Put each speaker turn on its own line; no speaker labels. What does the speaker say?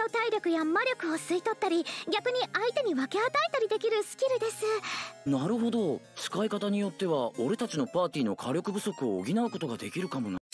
の体力や魔力を吸い取ったり、逆に相手に分け与えたりできるスキルです。
なるほど、使い方によっては俺たちのパーティーの火力不足を補うことができるかもな。